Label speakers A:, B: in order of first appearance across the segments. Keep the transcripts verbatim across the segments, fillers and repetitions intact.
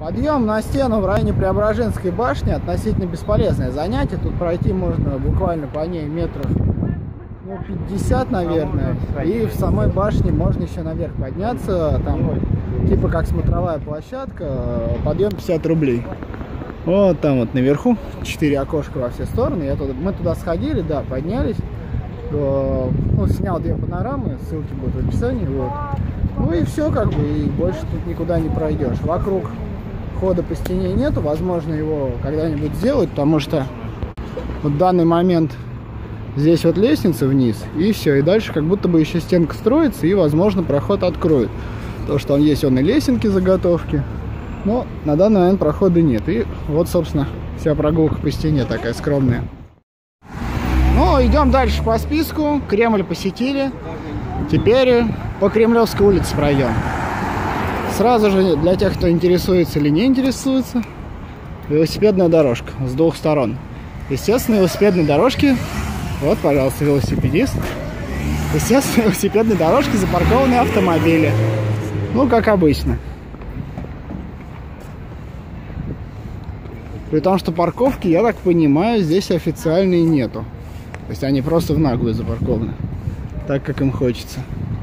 A: Подъем на стену в районе Преображенской башни относительно бесполезное занятие. Тут пройти можно буквально по ней метров ну, пятьдесят, наверное. И в самой башне можно еще наверх подняться. Там типа как смотровая площадка. Подъем пятьдесят рублей. Вот там вот наверху четыре окошка во все стороны. Я туда, мы туда сходили, да, поднялись. Ну, снял две панорамы, ссылки будут в описании. Вот. Ну и все, как бы, и больше тут никуда не пройдешь. Вокруг хода по стене нету, возможно, его когда-нибудь сделают, потому что вот в данный момент здесь вот лестница вниз, и все, и дальше как будто бы еще стенка строится, и, возможно, проход откроют. То, что он есть, он и лесенки, заготовки, но на данный момент прохода нет. И вот, собственно, вся прогулка по стене такая скромная. Ну, идем дальше по списку. Кремль посетили. Теперь по Кремлевской улице пройдем. Сразу же, для тех, кто интересуется или не интересуется, велосипедная дорожка с двух сторон. Естественно, велосипедные дорожки, вот, пожалуйста, велосипедист. Естественно, велосипедные дорожки запаркованные автомобили. Ну, как обычно. При том, что парковки, я так понимаю, здесь официальной нету. То есть они просто в наглую запаркованы, так как им хочется.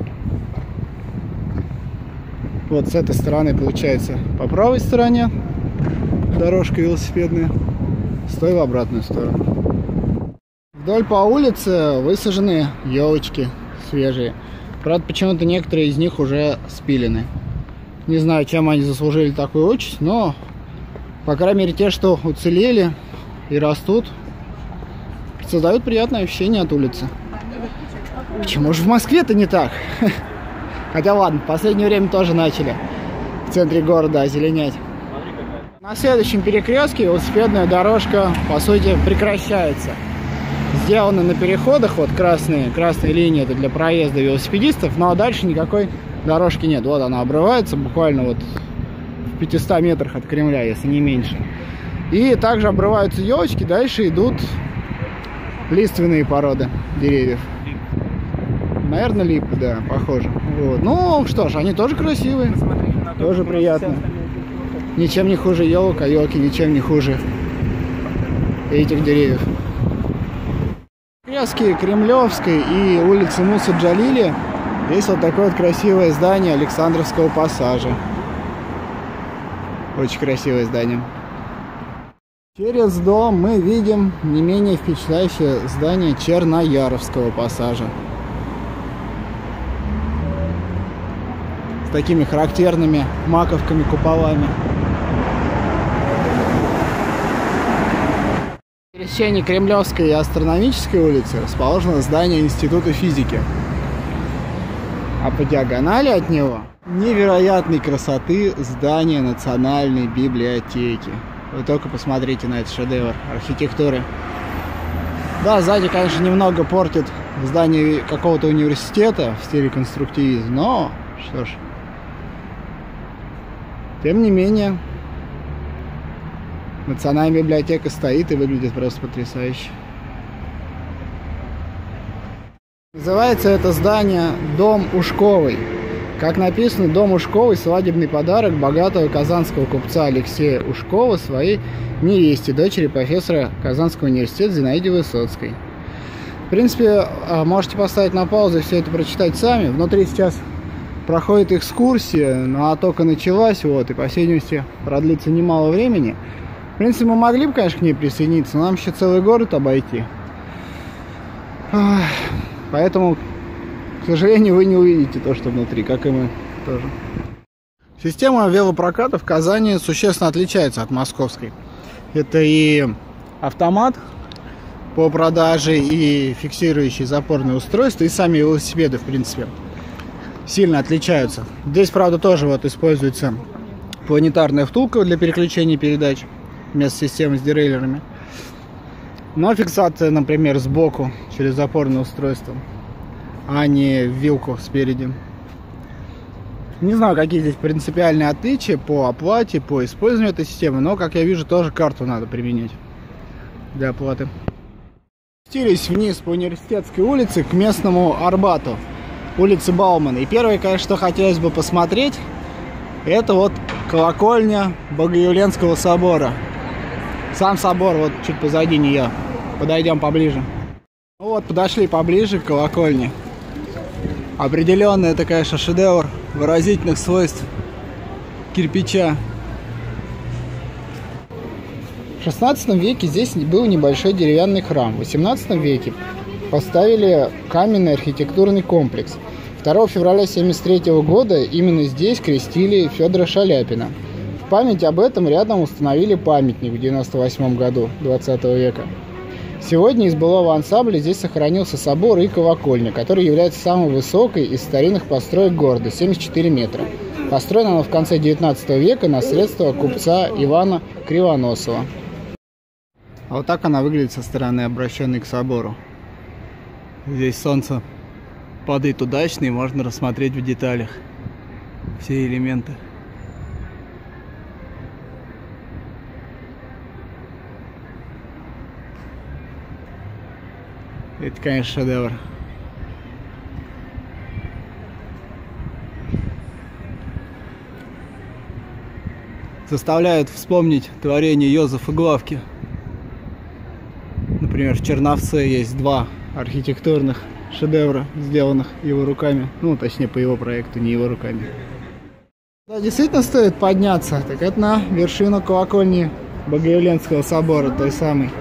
A: Вот с этой стороны получается по правой стороне дорожка велосипедная, с той в обратную сторону. Вдоль по улице высажены елочки свежие. Правда, почему-то некоторые из них уже спилены. Не знаю, чем они заслужили такую участь, но, по крайней мере, те, что уцелели и растут, создают приятное ощущение от улицы. Почему же в Москве-то не так? Хотя ладно, в последнее время тоже начали в центре города озеленять. На следующем перекрестке велосипедная дорожка, по сути, прекращается. Сделаны на переходах, вот красные, красные линии, это для проезда велосипедистов, но дальше никакой дорожки нет. Вот она обрывается буквально вот в пятистах метрах от Кремля, если не меньше. И также обрываются елочки, дальше идут лиственные породы деревьев. Наверное, липы, да, похоже. Вот. Ну что ж, они тоже красивые, тоже приятно. Ничем не хуже елок, а елки ничем не хуже этих деревьев. Перекрестки Кремлевской и улицы Мусы Джалили есть вот такое вот красивое здание Александровского пассажа. Очень красивое здание. Через дом мы видим не менее впечатляющее здание Чернояровского пассажа. С такими характерными маковками, куполами. В пересечении Кремлевской и Астрономической улицы расположено здание Института физики. А по диагонали от него невероятной красоты здание Национальной библиотеки. Вы только посмотрите на этот шедевр архитектуры. Да, сзади, конечно, немного портит здание какого-то университета в стиле конструктивизм, но что ж. Тем не менее, Национальная библиотека стоит и выглядит просто потрясающе. Называется это здание Дом Ушковой. Как написано, Дом Ушковой — свадебный подарок богатого казанского купца Алексея Ушкова своей невесте, дочери профессора Казанского университета Зинаиде Высоцкой. В принципе, можете поставить на паузу и все это прочитать сами. Внутри сейчас проходит экскурсия, но она только началась, вот, и по всей видимости продлится немало времени. В принципе, мы могли бы, конечно, к ней присоединиться, но нам еще целый город обойти. Поэтому, к сожалению, вы не увидите то, что внутри, как и мы тоже. Система велопроката в Казани существенно отличается от московской. Это и автомат по продаже, и фиксирующие запорные устройства, и сами велосипеды, в принципе, сильно отличаются. Здесь, правда, тоже вот используется планетарная втулка для переключения передач вместо системы с дереллерами. Но фиксация, например, сбоку через запорное устройство, а не вилку спереди. Не знаю, какие здесь принципиальные отличия по оплате, по использованию этой системы, но, как я вижу, тоже карту надо применять для оплаты. Спустились вниз по Университетской улице к местному Арбату, улице Баумана. И первое, конечно, что хотелось бы посмотреть, это вот колокольня Богоявленского собора. Сам собор вот чуть позади нее. Подойдем поближе. Ну вот, подошли поближе к колокольне. Определенно это, конечно, шедевр выразительных свойств кирпича. В шестнадцатом веке здесь был небольшой деревянный храм. В восемнадцатом веке поставили каменный архитектурный комплекс. второго февраля тысяча девятьсот семьдесят третьего года именно здесь крестили Федора Шаляпина. В память об этом рядом установили памятник в девяносто восьмом году двадцатого века. Сегодня из былого ансамбля здесь сохранился собор и колокольня, который является самой высокой из старинных построек города, семьдесят четыре метра. Построена она в конце девятнадцатого века на средства купца Ивана Кривоносова. А вот так она выглядит со стороны, обращенной к собору. Здесь солнце падает удачно, и можно рассмотреть в деталях все элементы. Это, конечно, шедевр. Заставляет вспомнить творение Йозефа Главки. Например, в Черновце есть два архитектурных шедевра, сделанных его руками. Ну, точнее, по его проекту, не его руками. Да, действительно стоит подняться. Так это на вершину колокольни Богоявленского собора, той самой.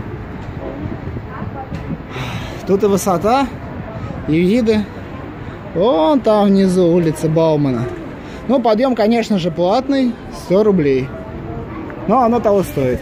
A: Тут и высота, и виды. Вон там внизу улица Баумана. Ну, подъем, конечно же, платный, сто рублей. Но оно того стоит.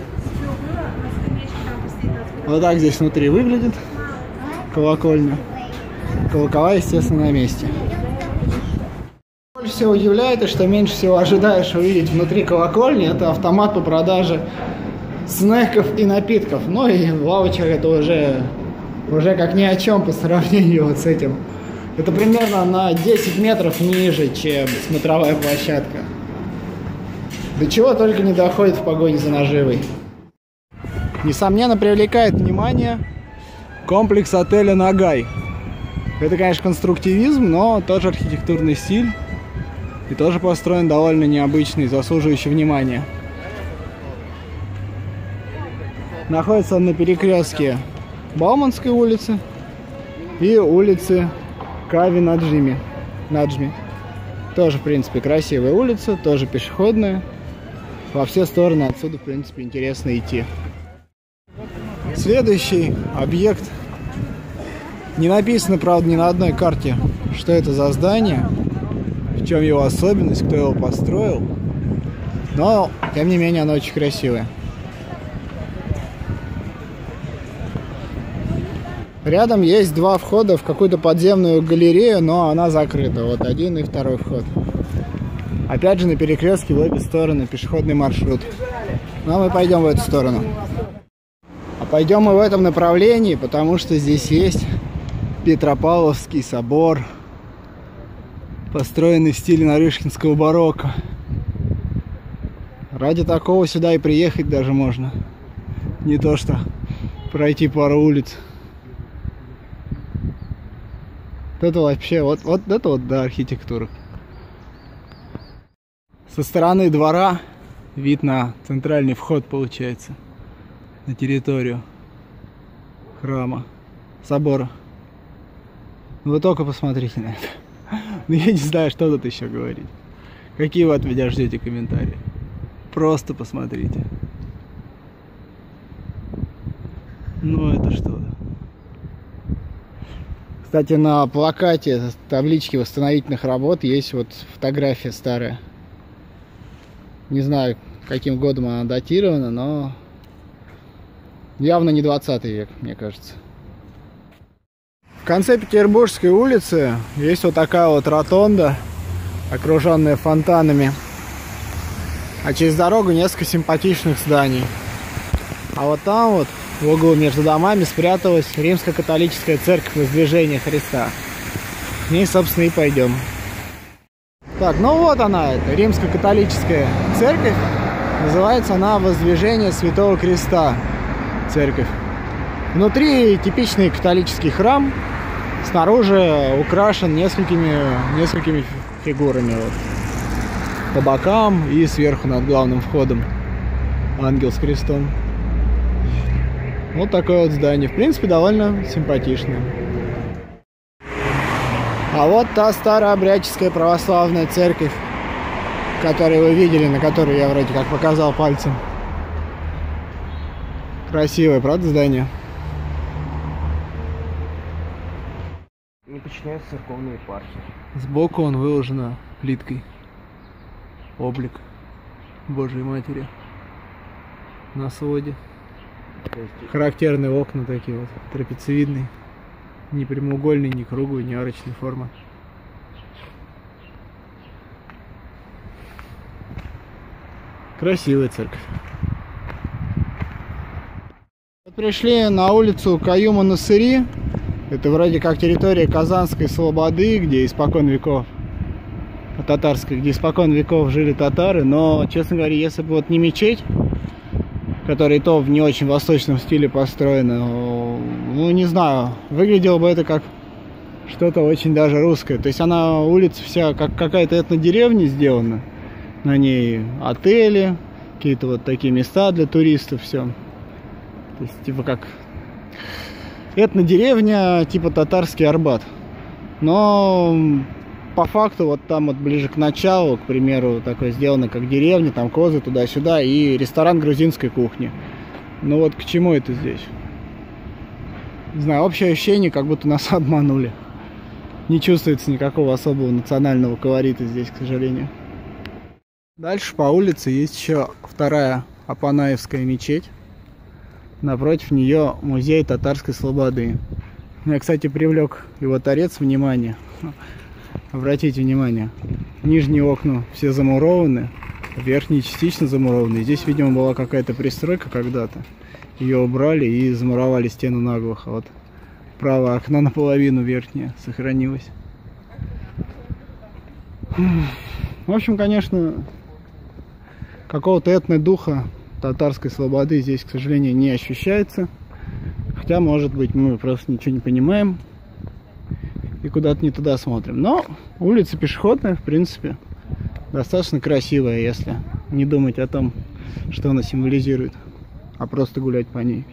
A: Вот так здесь внутри выглядит колокольня. Колокола, естественно, на месте. Больше всего удивляет, и что меньше всего ожидаешь увидеть внутри колокольни, это автомат по продаже снеков и напитков. Ну и лавочка это уже, уже как ни о чем по сравнению вот с этим. Это примерно на десять метров ниже, чем смотровая площадка. До чего только не доходит в погоне за наживой. Несомненно, привлекает внимание комплекс отеля «Нагай». Это, конечно, конструктивизм, но тоже архитектурный стиль. И тоже построен довольно необычный, заслуживающий внимания. Находится он на перекрестке Бауманской улицы и улицы Кави Наджми. Наджми. Тоже, в принципе, красивая улица, тоже пешеходная. Во все стороны отсюда, в принципе, интересно идти. Следующий объект. Не написано, правда, ни на одной карте, что это за здание, в чем его особенность, кто его построил. Но, тем не менее, оно очень красивое. Рядом есть два входа в какую-то подземную галерею, но она закрыта. Вот один и второй вход. Опять же, на перекрестке в обе стороны пешеходный маршрут. Но мы пойдем в эту сторону. А пойдем мы в этом направлении, потому что здесь есть Петропавловский собор, построенный в стиле нарышкинского барокко. Ради такого сюда и приехать даже можно. Не то что пройти пару улиц. Вот это вообще, вот, вот это вот, да, архитектура. Со стороны двора вид на центральный вход получается. На территорию храма, собора. Вы только посмотрите на это. Ну, я не знаю, что тут еще говорить. Какие вы от меня ждете комментарии? Просто посмотрите. Ну, это что-то. Кстати, на плакате таблички восстановительных работ есть вот фотография старая. Не знаю, каким годом она датирована, но явно не двадцатый век, мне кажется. В конце Петербургской улицы есть вот такая вот ротонда, окруженная фонтанами. А через дорогу несколько симпатичных зданий. А вот там вот, в углу между домами, спряталась Римско-католическая церковь Воздвижения Христа. К ней, собственно, и пойдем. Так, ну вот она, это Римско-католическая церковь. Называется она Воздвижение Святого Креста церковь. Внутри типичный католический храм. Снаружи украшен несколькими, несколькими фигурами. Вот. по бокам и сверху над главным входом ангел с крестом. Вот такое вот здание. В принципе, довольно симпатичное. А вот та старообрядческая православная церковь, которую вы видели, на которую я вроде как показал пальцем. Красивое, правда, здание?
B: Не подчиняются церковной епархии.
A: Сбоку он выложено плиткой. Облик Божьей Матери на своде. Характерные окна такие вот, трапециевидные. Не прямоугольные, не круглые, не арочной формы. Красивая церковь. Пришли на улицу Каюма-Насыри. Это вроде как территория Казанской слободы, где испокон веков, татарской, где испокон веков жили татары. Но, честно говоря, если бы вот не мечеть, которая и то в не очень восточном стиле построена, ну, не знаю, выглядело бы это как что-то очень даже русское. То есть она, улица вся как какая-то этнодеревня сделана. На ней отели, какие-то вот такие места для туристов, все. То есть, типа как этнодеревня, типа татарский Арбат. Но по факту вот там вот ближе к началу, к примеру, такое сделано как деревня, там козы туда-сюда и ресторан грузинской кухни. Ну вот к чему это здесь? Не знаю, общее ощущение, как будто нас обманули. Не чувствуется никакого особого национального колорита здесь, к сожалению. Дальше по улице есть еще вторая Апанаевская мечеть. Напротив нее музей татарской слободы. Меня, кстати, привлек его торец внимание. Обратите внимание, нижние окна все замурованы, верхние частично замурованы. Здесь, видимо, была какая-то пристройка когда-то. Ее убрали и замуровали стену наглухо. Вот правое окно наполовину верхнее сохранилось. В общем, конечно, какого-то этнодуха татарской слободы здесь, к сожалению, не ощущается. Хотя, может быть, мы просто ничего не понимаем и куда-то не туда смотрим. Но улица пешеходная, в принципе, достаточно красивая, если не думать о том, что она символизирует, а просто гулять по ней.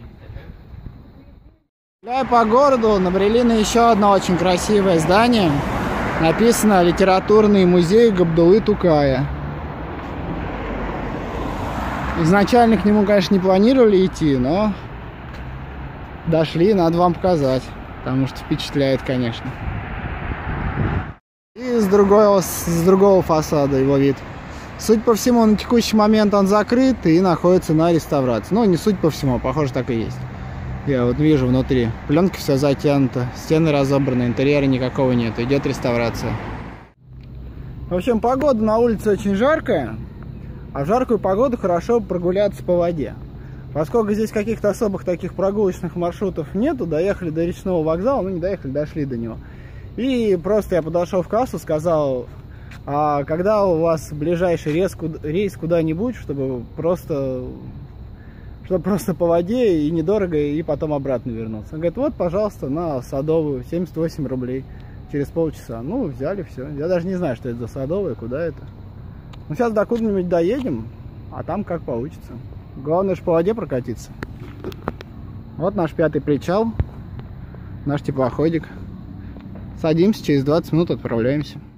A: Гуляя по городу, набрели на еще одно очень красивое здание. Написано «Литературный музей Габдуллы Тукая». Изначально к нему, конечно, не планировали идти, но дошли, надо вам показать, потому что впечатляет, конечно. И с другого, с другого фасада его вид. Судя по всему, на текущий момент он закрыт и находится на реставрации. Ну, не суть по всему, похоже, так и есть. Я вот вижу внутри. Пленка вся затянута, стены разобраны, интерьера никакого нет. Идет реставрация. В общем, погода на улице очень жаркая. А в жаркую погоду хорошо прогуляться по воде. Поскольку здесь каких-то особых таких прогулочных маршрутов нету, доехали до речного вокзала, ну не доехали, дошли до него. И просто я подошел в кассу, сказал, а когда у вас ближайший рейс, рейс куда-нибудь, чтобы просто, чтобы просто по воде и недорого, и потом обратно вернуться. Он говорит, вот, пожалуйста, на Садовую, семьдесят восемь рублей, через полчаса. Ну, взяли, все. Я даже не знаю, что это за Садовая, куда это. Ну, сейчас до куда-нибудь доедем, а там как получится. Главное же по воде прокатиться. Вот наш пятый причал, наш теплоходик. Садимся, через двадцать минут отправляемся.